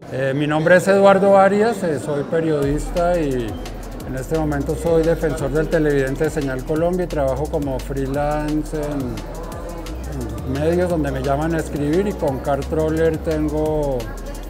Mi nombre es Eduardo Arias, soy periodista y en este momento soy defensor del televidente de Señal Colombia y trabajo como freelance en medios donde me llaman a escribir, y con Car Troller tengo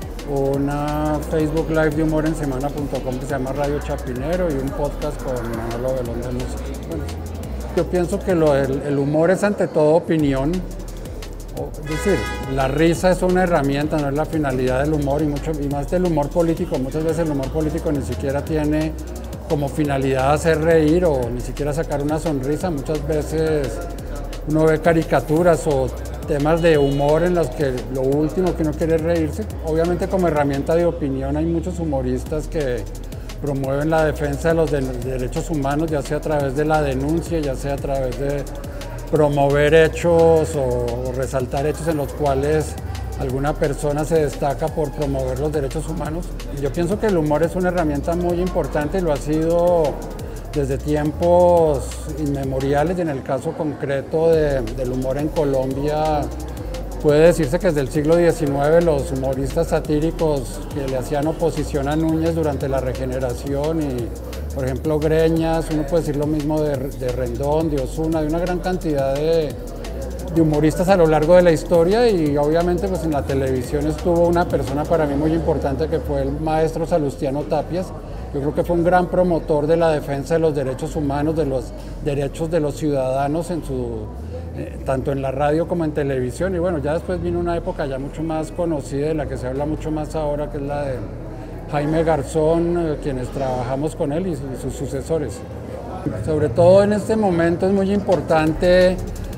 una Facebook Live de humor en semana.com que se llama Radio Chapinero y un podcast con Manolo Belón de música. Bueno, yo pienso que el humor es ante todo opinión. Es decir, la risa es una herramienta, no es la finalidad del humor, y más del humor político. Muchas veces el humor político ni siquiera tiene como finalidad hacer reír o ni siquiera sacar una sonrisa. Muchas veces uno ve caricaturas o temas de humor en los que lo último que uno quiere es reírse. Obviamente, como herramienta de opinión hay muchos humoristas que promueven la defensa de los derechos humanos, ya sea a través de la denuncia, ya sea a través de promover hechos o resaltar hechos en los cuales alguna persona se destaca por promover los derechos humanos. Y yo pienso que el humor es una herramienta muy importante y lo ha sido desde tiempos inmemoriales, y en el caso concreto del humor en Colombia puede decirse que desde el siglo XIX los humoristas satíricos que le hacían oposición a Núñez durante la Regeneración, y por ejemplo Greñas, uno puede decir lo mismo de Rendón, de Osuna, de una gran cantidad de humoristas a lo largo de la historia. Y obviamente pues en la televisión estuvo una persona para mí muy importante, que fue el maestro Salustiano Tapias. Yo creo que fue un gran promotor de la defensa de los derechos humanos, de los derechos de los ciudadanos tanto en la radio como en televisión. Y bueno, ya después vino una época ya mucho más conocida, de la que se habla mucho más ahora, que es la de Jaime Garzón, quienes trabajamos con él y sus sucesores. Sobre todo en este momento es muy importante,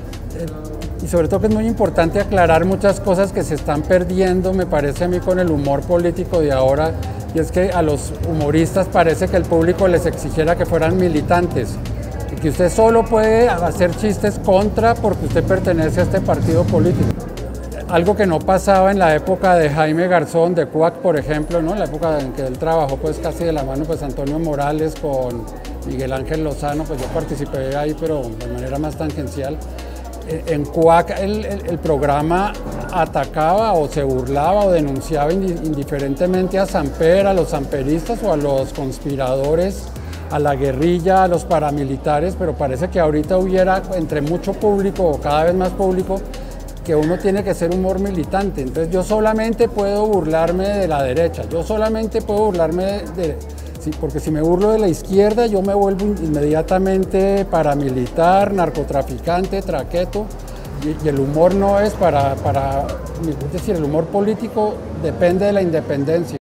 y sobre todo que es muy importante aclarar muchas cosas que se están perdiendo, me parece a mí, con el humor político de ahora, y es que a los humoristas parece que el público les exigiera que fueran militantes, y que usted solo puede hacer chistes contra porque usted pertenece a este partido político. Algo que no pasaba en la época de Jaime Garzón, de CUAC, por ejemplo, ¿no? La época en que él trabajó pues casi de la mano pues Antonio Morales con Miguel Ángel Lozano, pues yo participé ahí, pero de manera más tangencial. En CUAC el programa atacaba o se burlaba o denunciaba indiferentemente a Samper, a los samperistas o a los conspiradores, a la guerrilla, a los paramilitares, pero parece que ahorita hubiera entre mucho público o cada vez más público que uno tiene que ser humor militante. Entonces yo solamente puedo burlarme de la derecha, yo solamente puedo burlarme porque si me burlo de la izquierda yo me vuelvo inmediatamente paramilitar, narcotraficante, traqueto, y el humor no es es decir, el humor político depende de la independencia.